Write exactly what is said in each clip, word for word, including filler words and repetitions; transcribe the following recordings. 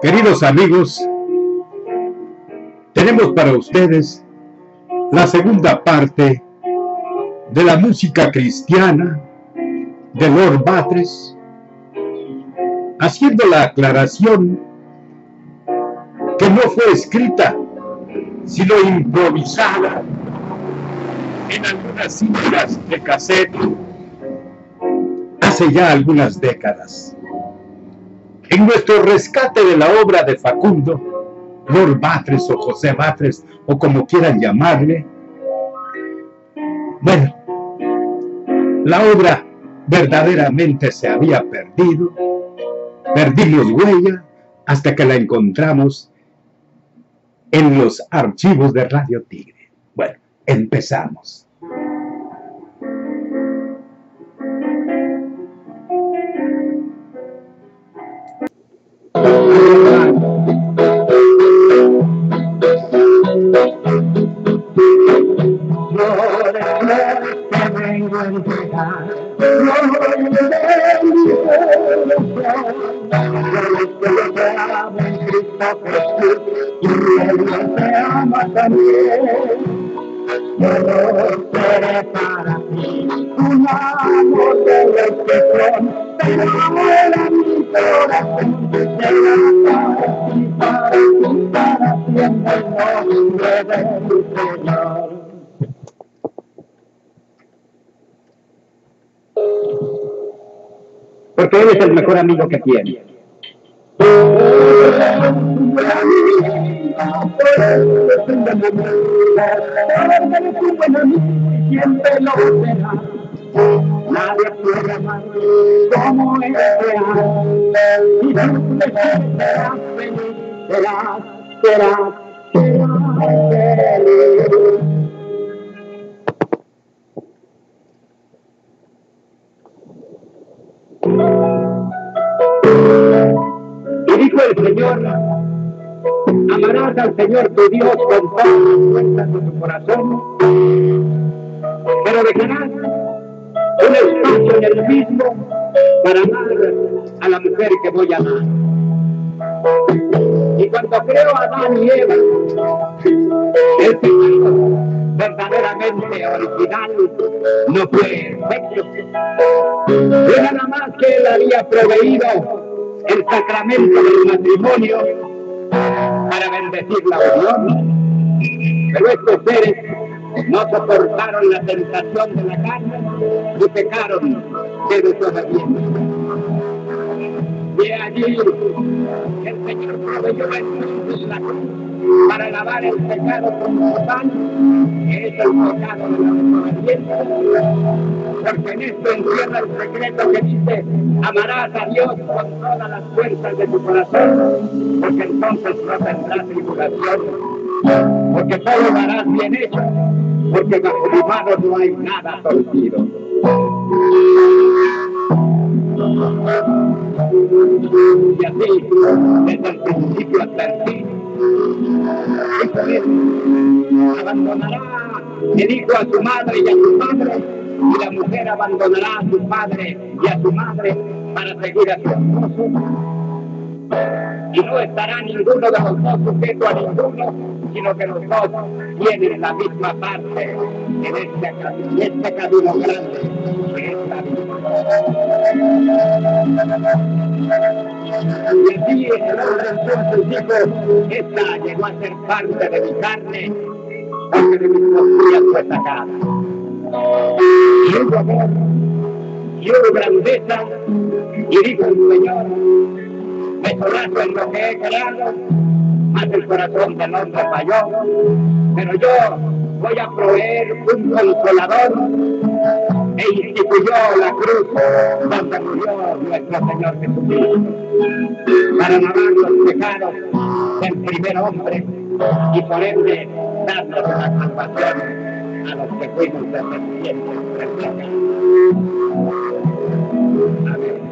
Queridos amigos, tenemos para ustedes la segunda parte de la música cristiana de Lord Batres, haciendo la aclaración que no fue escrita, sino improvisada en algunas cintas de cassette hace ya algunas décadas. En nuestro rescate de la obra de Facundo, Lord Batres o José Batres, o como quieran llamarle, bueno, la obra verdaderamente se había perdido, perdimos huella hasta que la encontramos en los archivos de Radio Tigre. Bueno, empezamos. Porque él es el mejor amigo que tiene. Siempre lo será. Nadie puede amar como él será. Y tú le serás feliz, serás, serás, serás feliz. Y dijo el Señor: amarás al Señor tu Dios con todas las fuerzas de tu corazón, pero dejarás un espacio en el mismo para amar a la mujer que voy a amar. Y cuando creó a Adán y Eva, el pecado verdaderamente original no fue perfecto. Fue nada más que él había proveído el sacramento del matrimonio para bendecir la unión. Pero estos seres no soportaron la tentación de la carne y pecaron de desobediencia. Y allí el Señor proveyó en la cruz para lavar el pecado con su sangre, que es el pecado de la desobediencia. Porque en esto encierra el secreto que dice: amarás a Dios con todas las fuerzas de tu corazón, porque entonces no tendrás tribulación, porque todo lo harás bien hecho, porque bajo mi mano no hay nada torcido. Y así, desde el principio hasta el fin, abandonará el hijo a su madre y a su padre, y la mujer abandonará a su padre y a su madre para seguir a su esposo. Y no estará ninguno de los dos sujeto a ninguno, sino que los dos tienen la misma parte en este, en este camino grande que es la vida. Y así en el orden entonces dijo: esta llegó a ser parte de mi carne, porque de mis costillas fue sacada. Y hubo amor, y hubo grandeza, y dijo el Señor: me sonazo en lo que he creado, más el corazón del hombre falló, pero yo voy a proveer un consolador, e instituyó la cruz donde murió nuestro Señor Jesucristo, para lavar los pecados del primer hombre y por ende darnos la salvación a los que fuimos descendientes del pecado. Amén.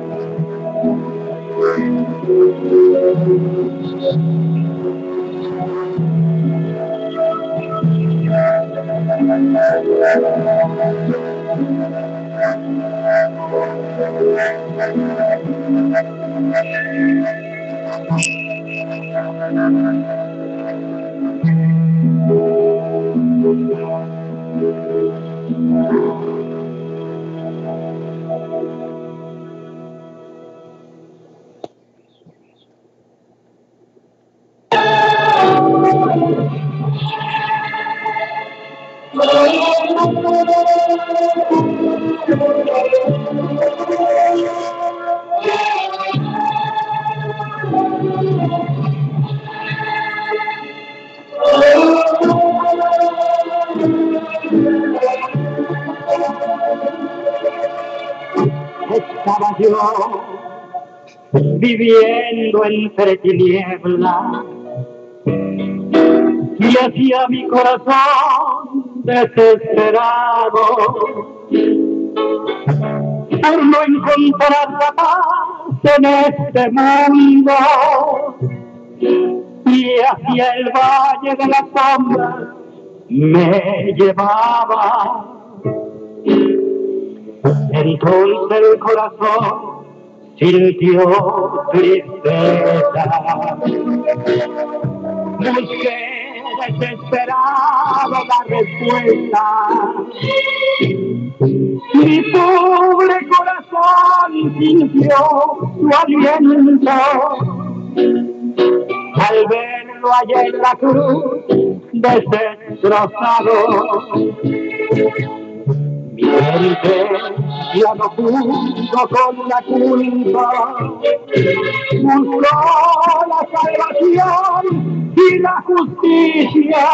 Estaba yo viviendo entre tinieblas y hacía mi corazón desesperado por no encontrar la paz en este mundo, y hacia el valle de la sombra me llevaba. Entonces el corazón sintió tristeza. Busqué desesperado la respuesta. Mi pobre corazón sintió su aliento al verlo allá en la cruz destrozado. Mi mente ya no pudo con la culpa, buscó la salvación y la justicia.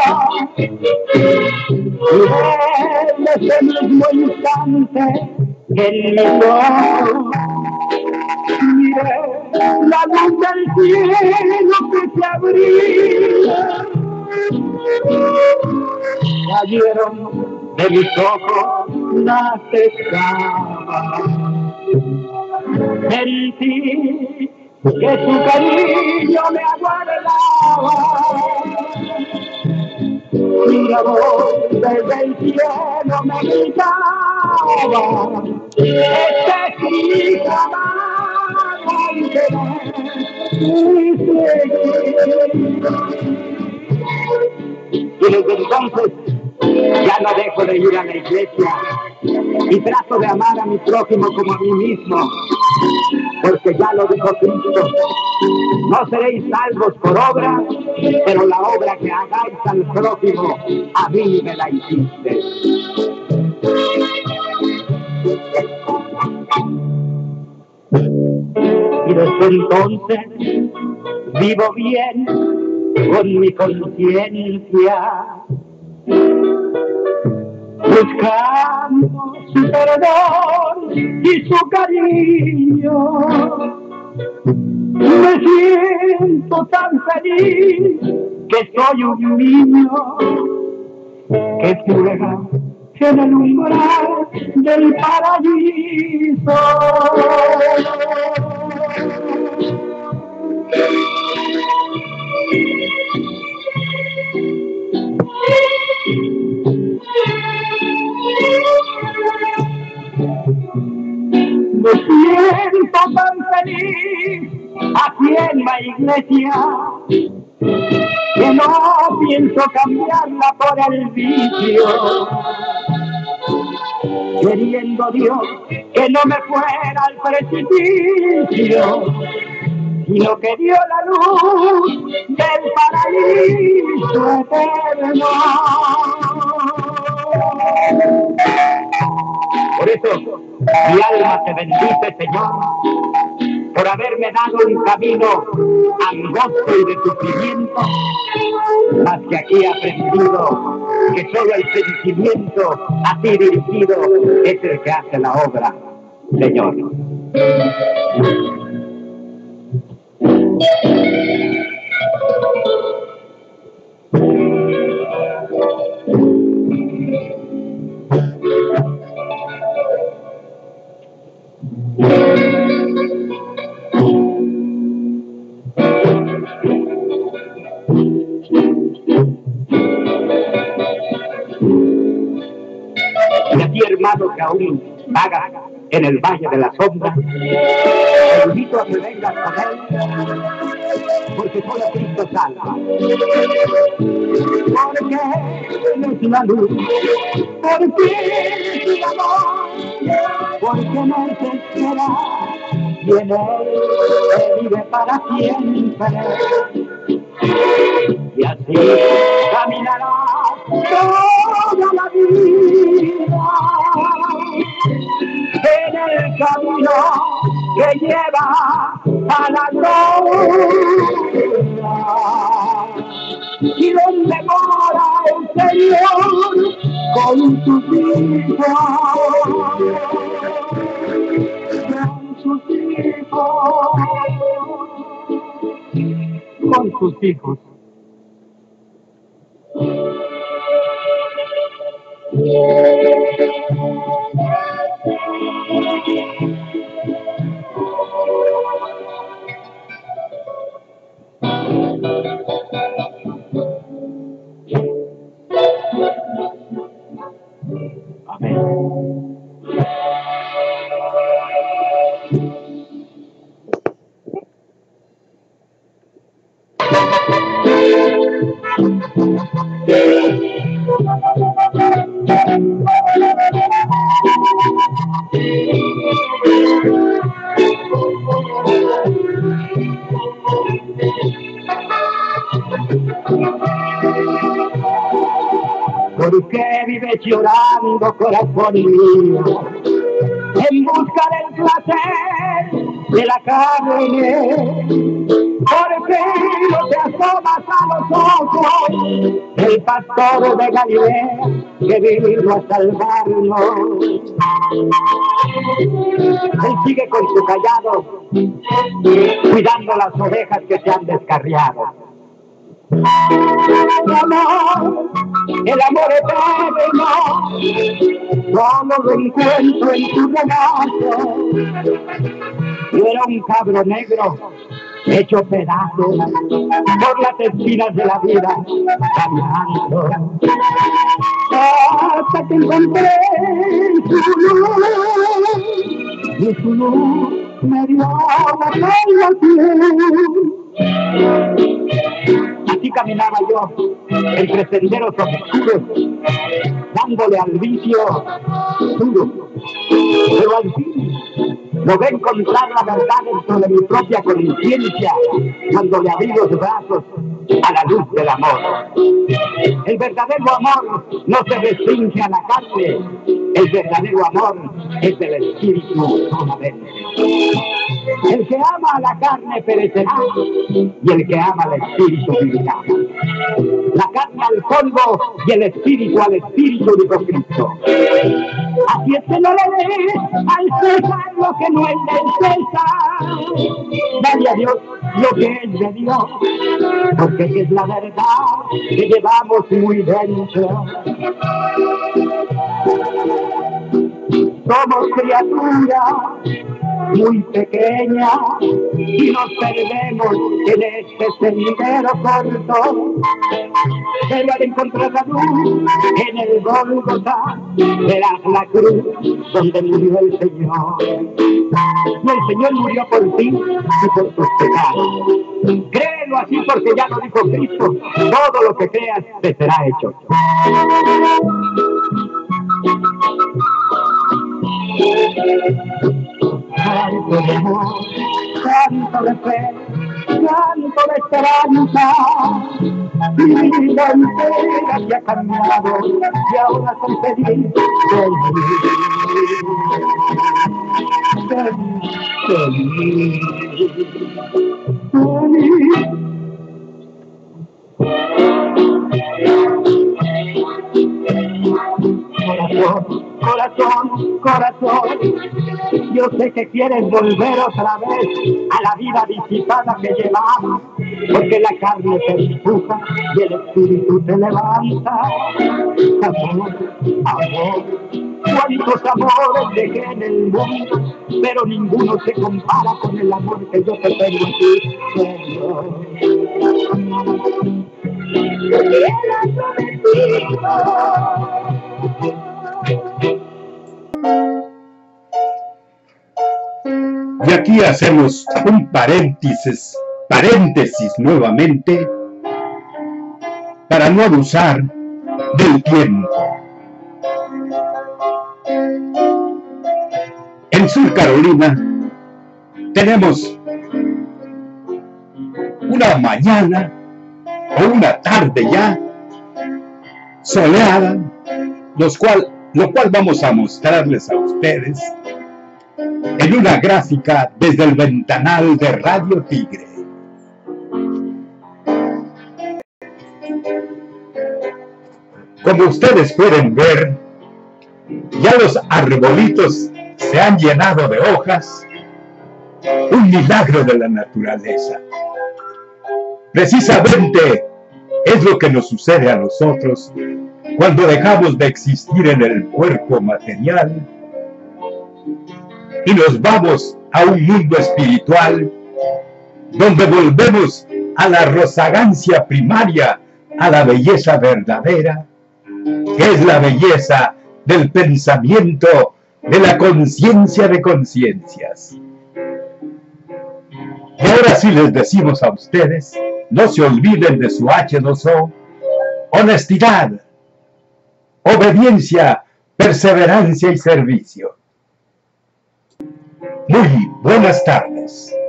Y en ese mismo instante, en mis ojos, miré la luz del cielo que se abría. Cayeron de mis ojos las escamas. Sentí que su cariño me aguardaba, y la voz desde el cielo me gritaba: este es mi hija amante, mi y desde entonces ya no dejo de ir a la iglesia y trato de amar a mi prójimo como a mí mismo, porque ya lo dijo Cristo: no seréis salvos por obra, pero la obra que hagáis al prójimo, a mí me la hiciste. Y desde entonces vivo bien con mi conciencia, buscando su perdón y su cariño. Me siento tan feliz que soy un niño que juega en el umbral del paraíso. Me siento tan feliz aquí en la iglesia que no pienso cambiarla por el vicio, queriendo Dios que no me fuera al precipicio, sino que dio la luz del paraíso eterno. Por eso mi alma te bendice, Señor, por haberme dado un camino angosto y de sufrimiento, mas que aquí he aprendido que solo el sentimiento a ti dirigido es el que hace la obra, Señor. Y a ti, hermano, que aún vagas en el valle de la sombra, Te invito a que vengas con él, porque solo Cristo salva. Porque Él es la luz, porque Él es el amor, porque no se espera, y en Él se vive para siempre. Y así caminarás toda la vida en el camino que lleva a la gloria. Y donde mora el Señor con sus hijos, con sus hijos, con sus hijos. ¿Por qué vives llorando, corazón mío, en busca del placer de la carne? ¿Por qué no te asomas a los ojos del pastor de Galilea que vino a salvarnos? Él sigue con su callado, cuidando las ovejas que se han descarriado. El amor, el amor eterno, solo lo encuentro en tu regazo. Yo era un cabro negro, hecho pedazos por las espinas de la vida, caminando. Hasta que encontré su luz, y su luz me dio la salvación. Así caminaba yo entre senderos oscuros, dándole al vicio duro. Pero al fin logré encontrar la verdad dentro de mi propia conciencia cuando le abrí los brazos a la luz del amor. El verdadero amor no se restringe a la carne, el verdadero amor es del espíritu solamente. El que ama a la carne perecerá y el que ama al espíritu vivirá. La carne al polvo y el espíritu al espíritu, dijo Cristo. Así es que no le dé al César lo que no es del César. Dale a Dios lo que es de Dios, porque es la verdad que llevamos muy dentro. Somos criaturas muy pequeñas y nos perdemos en este sendero corto. Pero al encontrar la luz en el Gólgota, verás la cruz donde murió el Señor. Y el Señor murió por ti y por tus pecados. Créelo así, porque ya lo dijo Cristo: todo lo que creas te será hecho. Canto de amor, canto de fe, canto de esperanza. Mi vida entera se ha cambiado y ahora soy feliz, feliz, feliz, feliz. Corazón, corazón, corazón, yo sé que quieres volver otra vez a la vida disipada que llevamos, porque la carne te empuja y el espíritu te levanta. Amor, amor, cuántos amores dejé en el mundo, pero ninguno se compara con el amor que yo te tengo a ti, Señor. Porque Él ha prometido. Thank you. Y aquí hacemos un paréntesis, paréntesis nuevamente, para no abusar del tiempo. En Sur Carolina tenemos una mañana o una tarde ya soleada, los cual, lo cual vamos a mostrarles a ustedes en una gráfica desde el ventanal de Radio Tigre. Como ustedes pueden ver, ya los arbolitos se han llenado de hojas, un milagro de la naturaleza. Precisamente es lo que nos sucede a nosotros cuando dejamos de existir en el cuerpo material y nos vamos a un mundo espiritual donde volvemos a la rozagancia primaria, a la belleza verdadera, que es la belleza del pensamiento, de la conciencia de conciencias. Y ahora sí les decimos a ustedes, no se olviden de su hache dos o, honestidad, obediencia, perseverancia y servicio. Muy buenas tardes.